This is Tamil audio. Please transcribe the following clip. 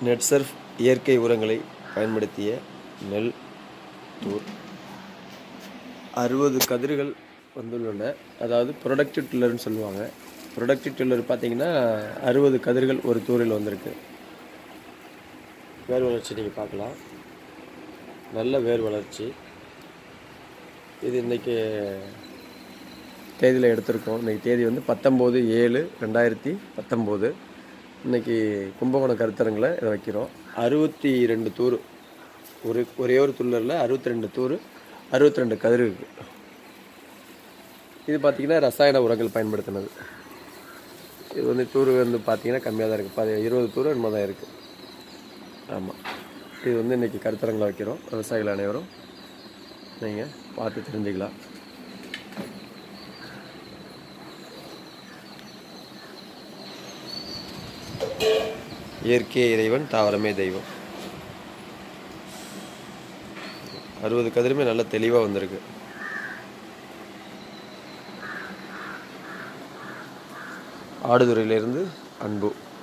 நெட்சர்ஃப் இயற்கை உரங்களை பயன்படுத்திய நெல் தூர் 60 கதிர்கள் வந்துள்ளன. அதாவது ப்ரொடக்டிவ் டில்லர்னு சொல்லுவாங்க. ப்ரொடக்டிவ் டில்லர் பார்த்தீங்கன்னா 60 கதிர்கள் ஒரு தூரில் வந்திருக்கு. வேர் வளர்ச்சி நீங்கள் பார்க்கலாம். நல்ல வேர் வளர்ச்சி. இது இன்றைக்கி தேதியில் எடுத்திருக்கோம். இன்றைக்கி தேதி வந்து 19/7/2019. இன்றைக்கி கும்பகோணம் கருத்தரங்கில் இதை வைக்கிறோம். 62 தூர், ஒரே ஒரு துள்ளரில் 62 தூர், 62 கதிர் இருக்குது. இது பார்த்திங்கன்னா ரசாயன உரங்கள் பயன்படுத்தினது. இது வந்து தூர் வந்து பார்த்திங்கன்னா கம்மியாக தான் இருக்குது. 20 தூர் என்னமோ தான் இருக்குது. ஆமாம், இது வந்து இன்றைக்கி கருத்தரங்கில் வைக்கிறோம். விவசாயிகள் அனைவரும் நீங்கள் பார்த்து தெரிஞ்சுக்கலாம். இயற்கையே இறைவன், தாவரமே தெய்வம். 60 கதிருமே நல்ல தெளிவாக வந்திருக்கு. ஆடுதுறையிலிருந்து அன்பு.